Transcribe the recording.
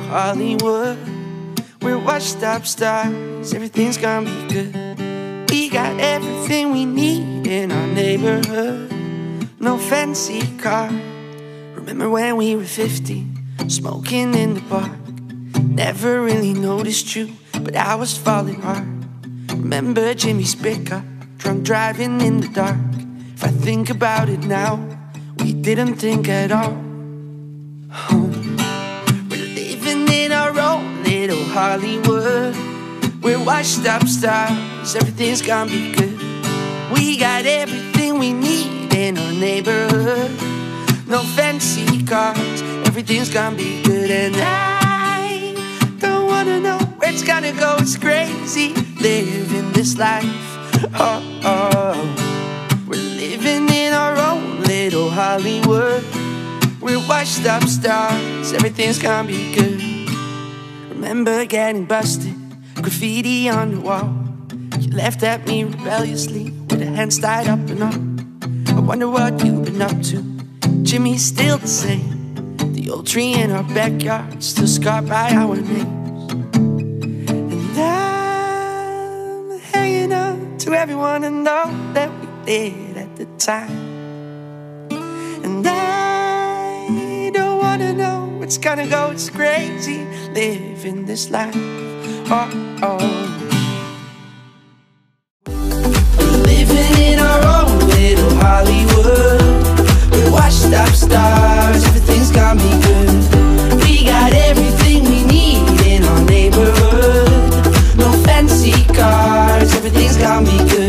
Hollywood. We're washed up stars, everything's gonna be good. We got everything we need in our neighborhood. No fancy car. Remember when we were 15, smoking in the park. Never really noticed you, but I was falling hard. Remember Jimmy's pickup, drunk driving in the dark. If I think about it now, we didn't think at all. We're living in our own little Hollywood. We're washed up stars, everything's gonna be good. We got everything we need in our neighborhood. No fancy cars, everything's gonna be good. And I don't wanna know where it's gonna go, it's crazy living this life. Oh, oh. We're living in our own little Hollywood. We're washed up stars, everything's gonna be good. Remember getting busted, graffiti on the wall. You laughed at me rebelliously with your hands tied up and all. I wonder what you've been up to. Jimmy's still the same. The old tree in our backyard still scarred by our names. And I'm hanging on to everyone and all that we did at the time. And I don't wanna know where it's gonna go, it's crazy living this life. Oh, oh. Living in our own little Hollywood. We're washed up stars, everything's gonna be good. We got everything we need in our neighborhood. No fancy cars, everything's gonna be good.